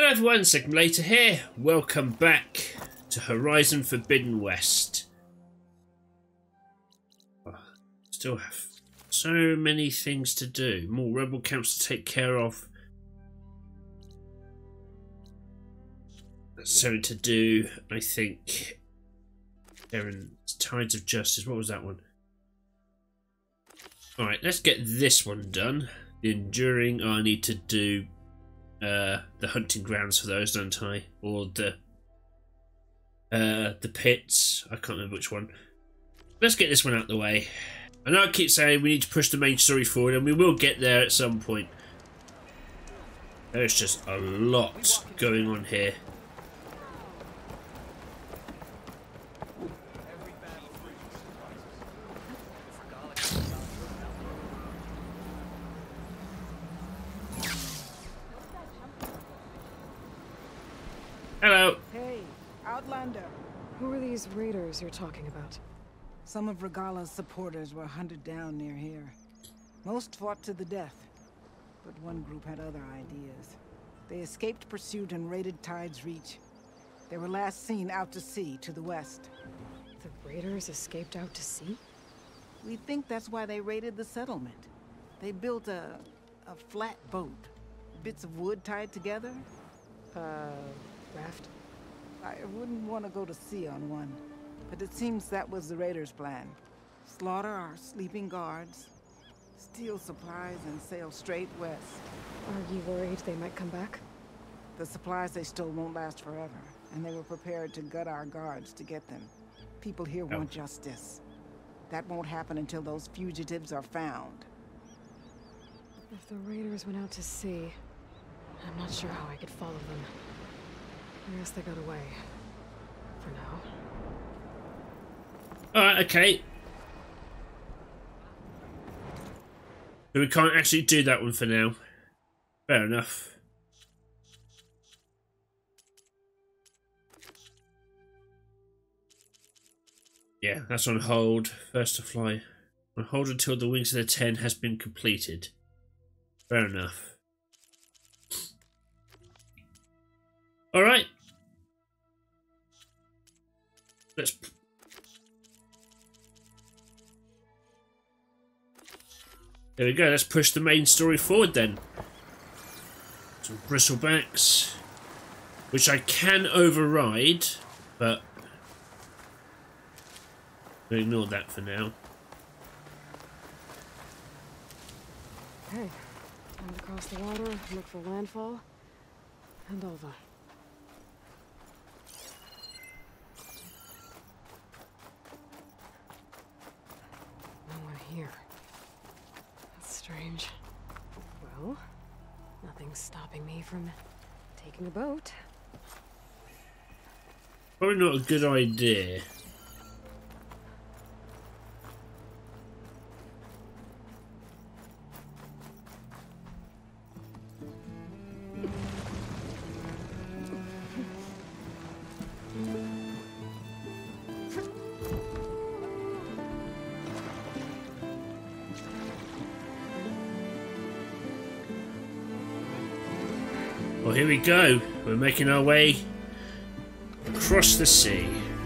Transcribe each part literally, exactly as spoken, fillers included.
Hello everyone, Sigmulator here. Welcome back to Horizon Forbidden West. Oh, still have so many things to do. More rebel camps to take care of. That's something to do, I think. Aaron's Tides of Justice. What was that one? Alright, let's get this one done. The Enduring. Oh, I need to do uh, the hunting grounds for those, don't I? Or the uh, the pits. I can't remember which one. Let's get this one out of the way. I know I keep saying we need to push the main story forward, and we will get there at some point. There's just a lot going on here. Hello. Hey, Outlander. Who are these raiders you're talking about? Some of Regala's supporters were hunted down near here. Most fought to the death, but one group had other ideas. They escaped pursuit and raided Tide's Reach. They were last seen out to sea to the west. The raiders escaped out to sea? We think that's why they raided the settlement. They built a... a flat boat. Bits of wood tied together. Uh... raft? I wouldn't want to go to sea on one, but it seems that was the raiders' plan. Slaughter our sleeping guards, steal supplies, and sail straight west. Are you worried they might come back? The supplies they stole won't last forever, and they were prepared to gut our guards to get them. People here Oh. want justice. That won't happen until those fugitives are found. If the raiders went out to sea, I'm not sure how I could follow them. I guess they got away. For now. Alright, okay. But we can't actually do that one for now. Fair enough. Yeah, that's on hold. First to fly. On hold until the Wings of the Ten has been completed. Fair enough. Alright. Let's... There we go, let's push the main story forward then. Some bristlebacks. Which I can override, but... we'll ignore that for now. Okay. Time to cross the water, look for landfall, and over. No one here. That's strange. Well, nothing's stopping me from taking a boat. Probably not a good idea. Well, here we go. We're making our way across the sea.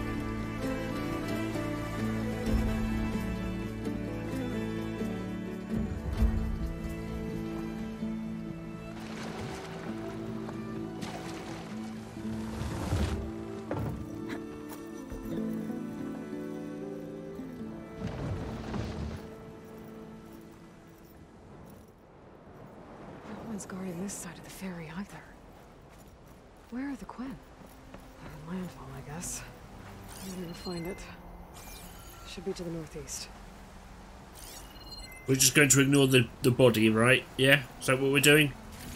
No one's guarding this side of the ferry either. Where are the Quen? Uh, landfall, I guess. I didn't find it. Should be to the northeast. We're just going to ignore the, the body, right? Yeah? Is that what we're doing?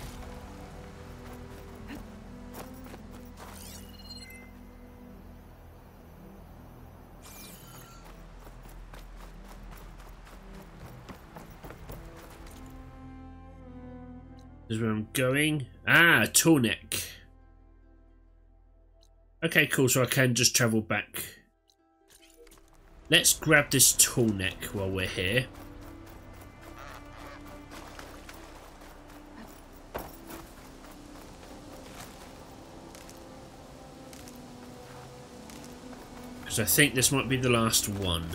This is where I'm going. Ah, tall neck. Okay, cool, so I can just travel back. Let's grab this tall neck while we're here. Because I think this might be the last one.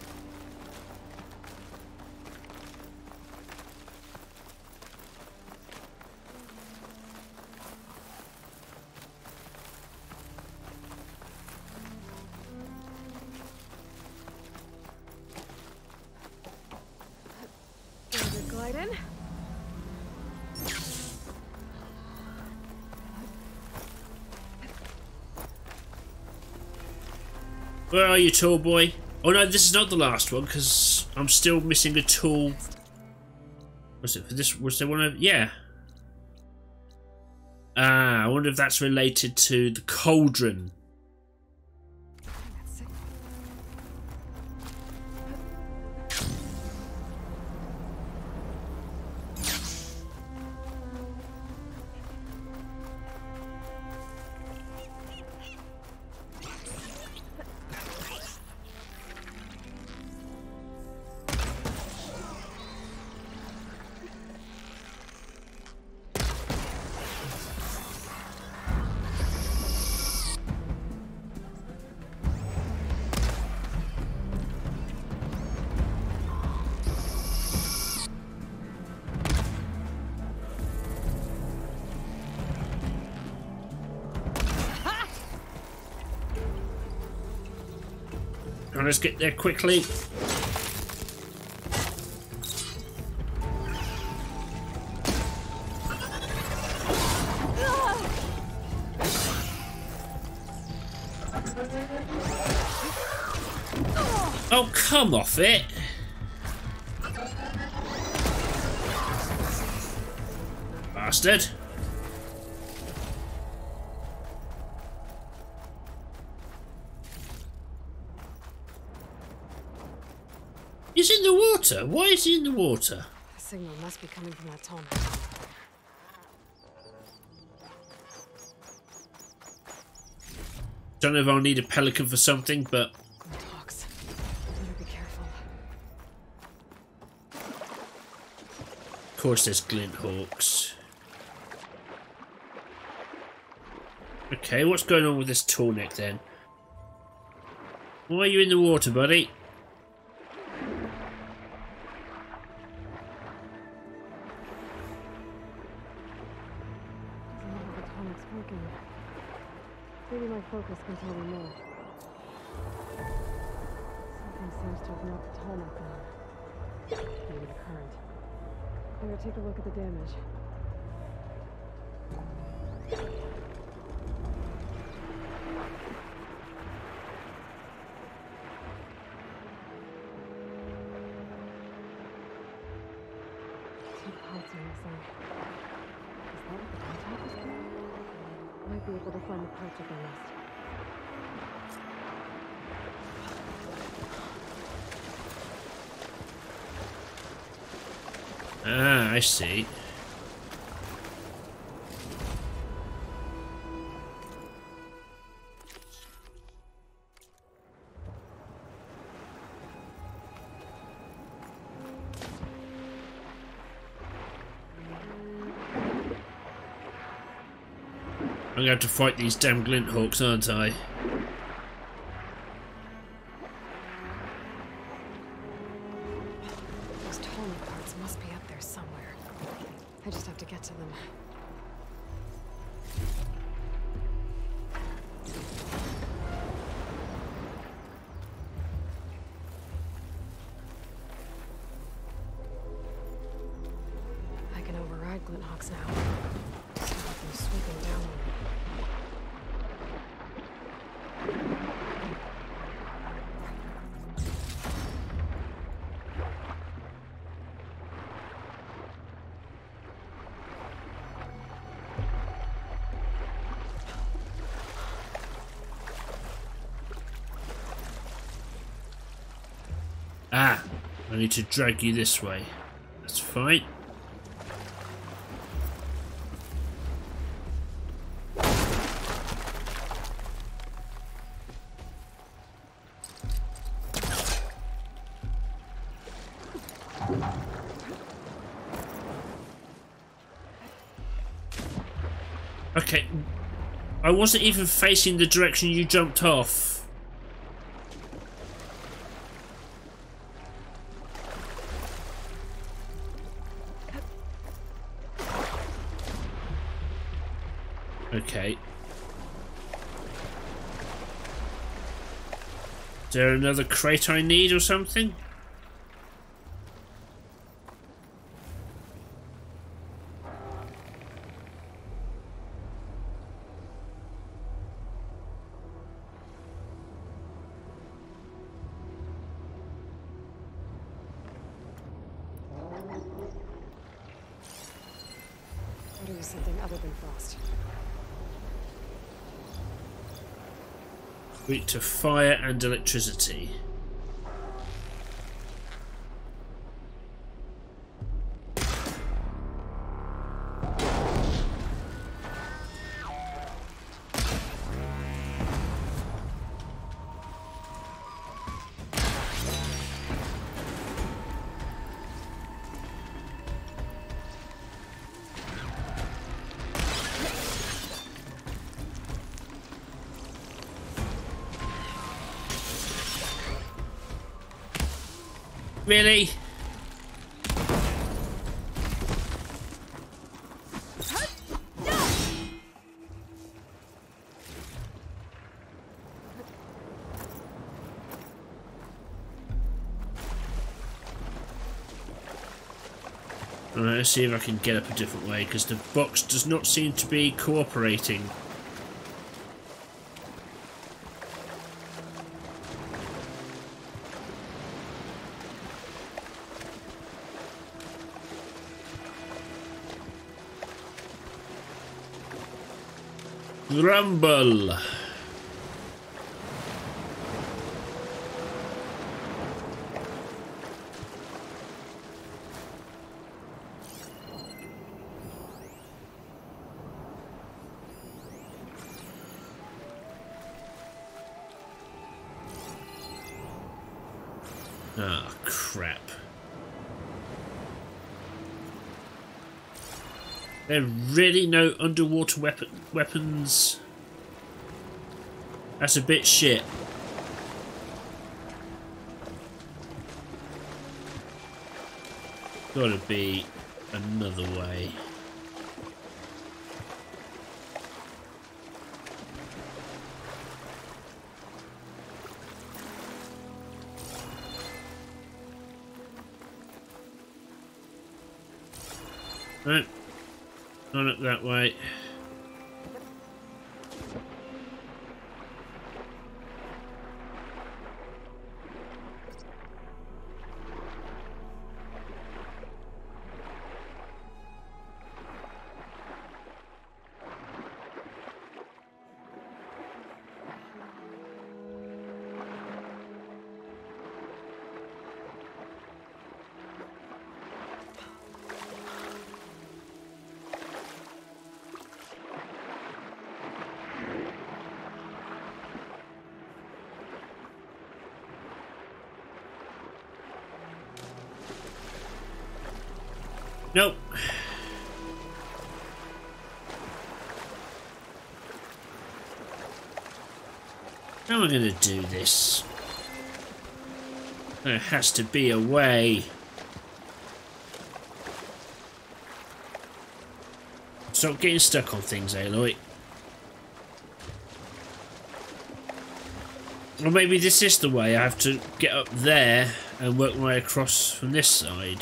Glide in. Where are you, tall boy? Oh no, this is not the last one because I'm still missing a tool. Was it for this? Was there one of? Yeah. Ah, I wonder if that's related to the cauldron. Let's get there quickly. Oh, come off it. Bastard. He's in the water. Why is he in the water? The signal must be coming from that tunnel. Don't know if I'll need a pelican for something, but Glinthawks. Better be careful. of course there's Glinthawks. Okay, what's going on with this tall neck then? Why are you in the water, buddy? Maybe my focus can tell me more. Something seems to have knocked the tallneck down. Maybe the current. Better take a look at the damage. Two parts on this end. Is that what the contact is for? Might be able to find the parts of the nest. Ah, I see. I'm going to have to fight these damn Glinthawks, aren't I? Those tallneck parts must be up there somewhere. I just have to get to them. I can override Glinthawks now. Stop them sweeping down on me. Ah, I need to drag you this way. That's fine. Okay, I wasn't even facing the direction you jumped off. Okay. Is there another crate I need or something? Or do something other than frost. Weak to fire and electricity. Really? Alright, let's see if I can get up a different way, because the box does not seem to be cooperating. Rumble! Ah, crap. There are really no underwater weapon weapons. That's a bit shit. Gotta be another way. Right. Not up that way. Nope. How am I going to do this? There has to be a way. Stop getting stuck on things, Aloy. Or maybe this is the way. I have to get up there and work my way across from this side.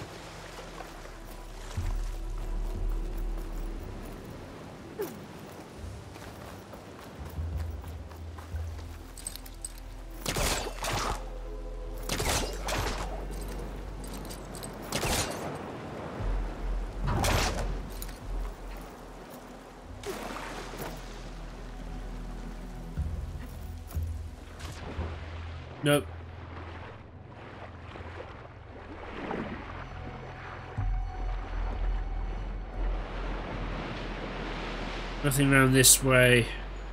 Nope. Nothing around this way.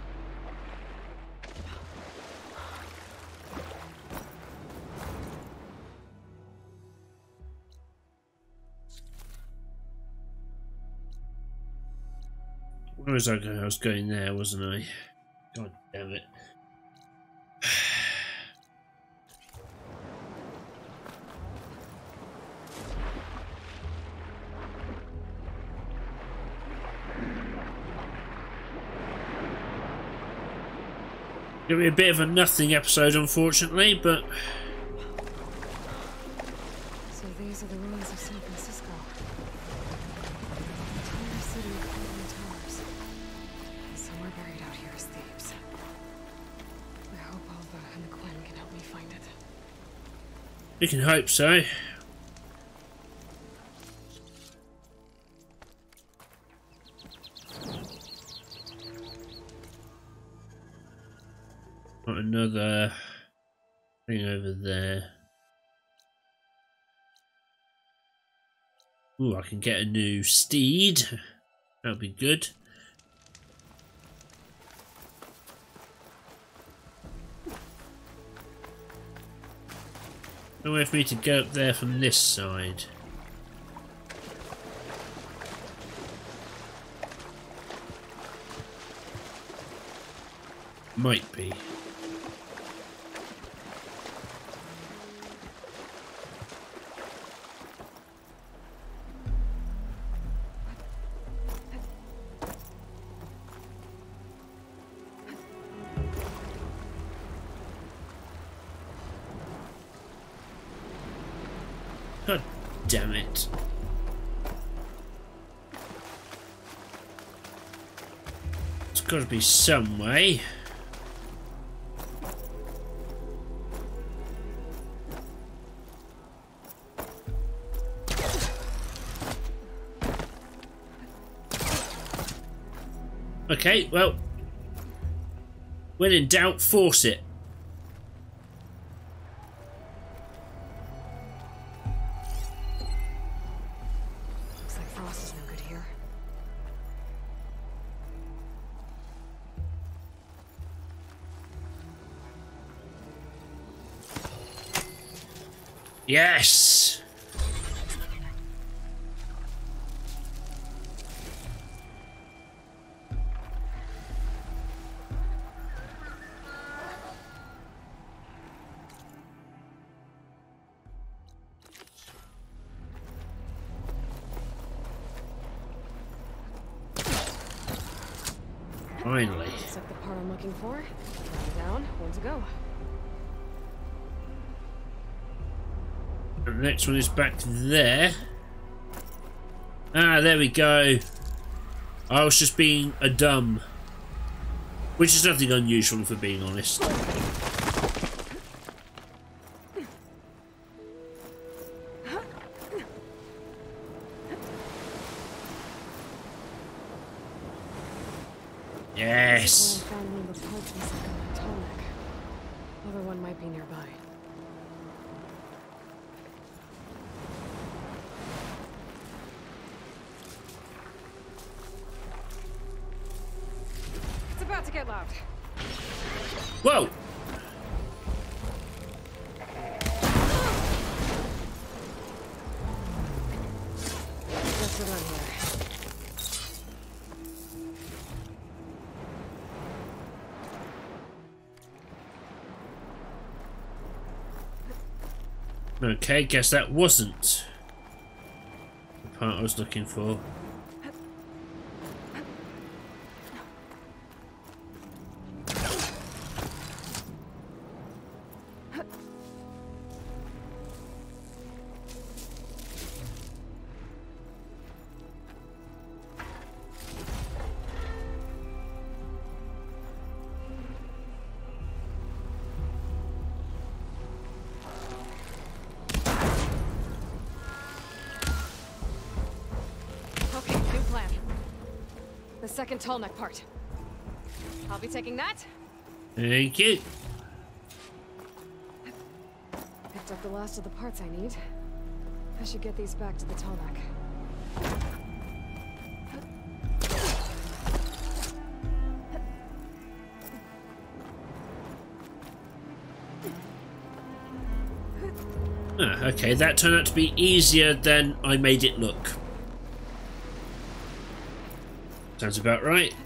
Where was I going? I was going there, wasn't I? God damn it. It'll be a bit of a nothing episode, unfortunately, but... So these are the ruins of San Francisco. Entire city of fallen towers. And somewhere buried out here is Thebes. I hope Alva and the Quen can help me find it. We can hope so. Got another thing over there. Ooh, I can get a new steed. That'll be good. No way for me to go up there from this side. Might be. God damn it. There's got to be some way. Okay, well, when in doubt, force it. Looks like Frost is no good here. Yes! Finally. Looks like the part I'm looking for. One down, one to go. And the next one is back there. Ah, there we go. I was just being a dumb. Which is nothing unusual, if we're being honest. Yes. Well, I found one of the parts missing on the Tallneck. Other one might be nearby. It's about to get loud. Whoa! Just around here. Okay, guess that wasn't the part I was looking for. Okay, new plan. The second Tallneck part. I'll be taking that. Thank you. Picked up the last of the parts I need. I should get these back to the Tallneck. Ah, okay, that turned out to be easier than I made it look. Sounds about right.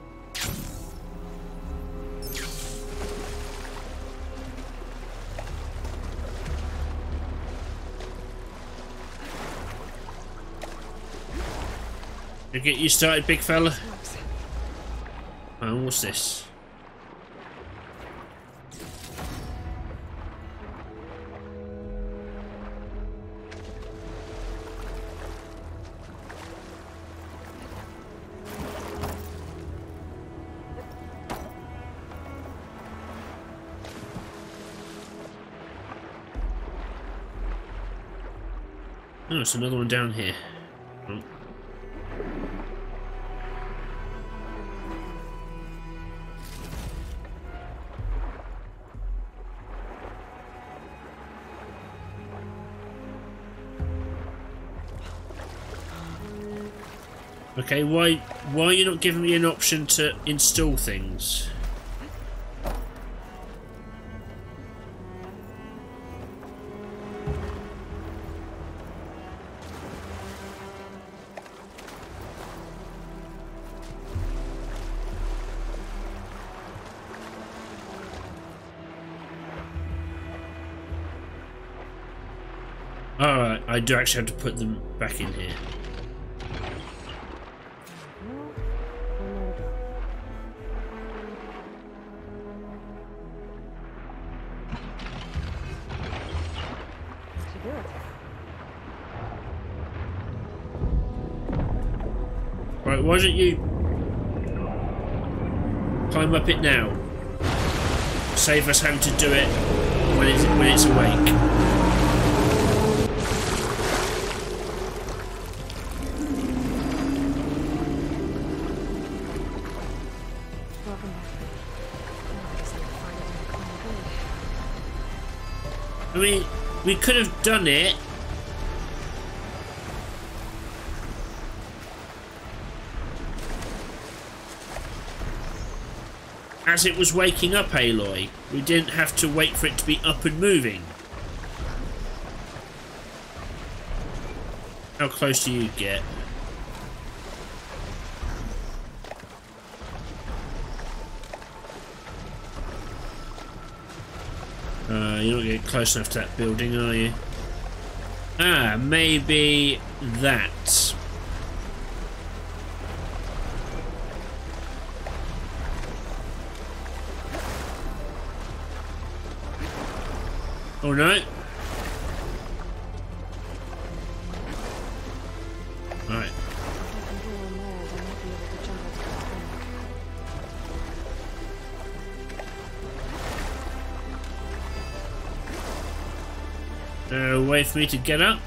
You get you started, big fella. Oh, what's this? Oh, it's another one down here. Oh. Okay, why why are you not giving me an option to install things? Alright, I do actually have to put them back in here. Right, why don't you climb up it now? Save us having to do it when it's when it's awake. I mean, we could have done it. As it was waking up, Aloy. We didn't have to wait for it to be up and moving. How close do you get? Uh, you're not getting close enough to that building, are you? Ah, maybe that. Oh no. Alright. Uh, wait for me to get up.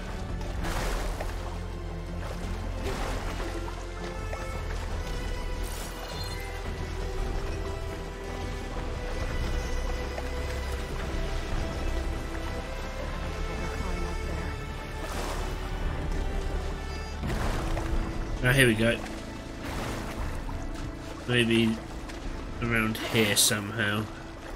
Ah, here we go. Maybe around here somehow.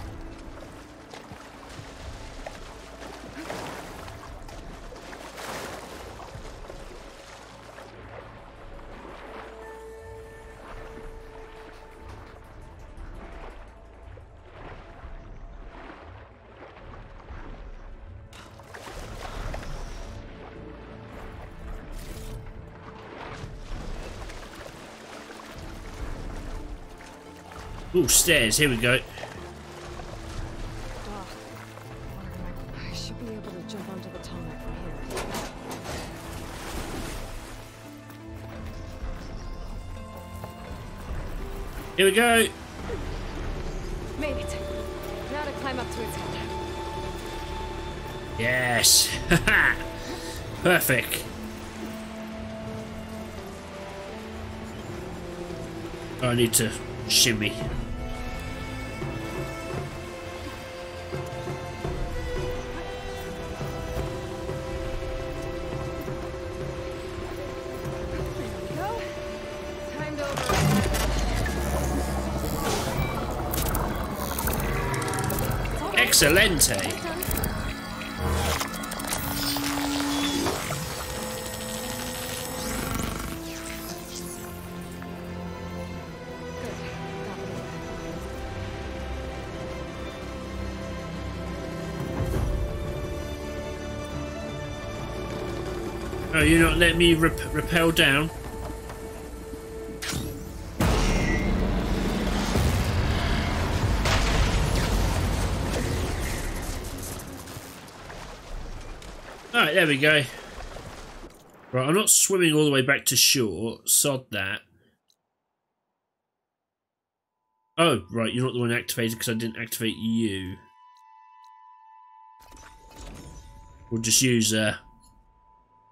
Ooh, stairs, here we go. I should be able to jump onto the tarmac from here. Here we go. Made it. Now to climb up to its head. Yes. Perfect. I need to shimmy. Excelente. Oh, you're not letting me rep rappel down? Alright, there we go. Right, I'm not swimming all the way back to shore. Sod that. Oh, right, you're not the one activated because I didn't activate you. We'll just use uh,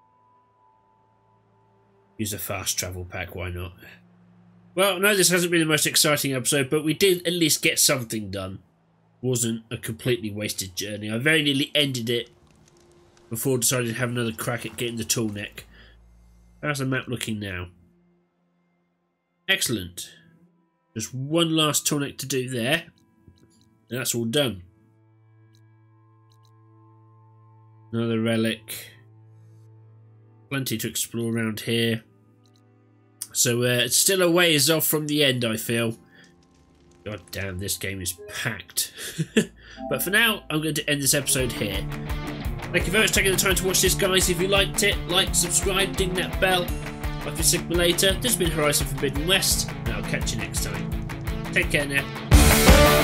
Use a fast travel pack, why not? Well, no, this hasn't been the most exciting episode, but we did at least get something done. Wasn't a completely wasted journey. I very nearly ended it before deciding to have another crack at getting the tool neck. How's the map looking now? Excellent. Just one last tool neck to do there. And that's all done. Another relic. Plenty to explore around here. So uh, it's still a ways off from the end, I feel. God damn, this game is packed. But for now, I'm going to end this episode here. Thank you very much for taking the time to watch this, guys. If you liked it, like, subscribe, ding that bell. Like the Sigma later. This has been Horizon Forbidden West, and I'll catch you next time. Take care now.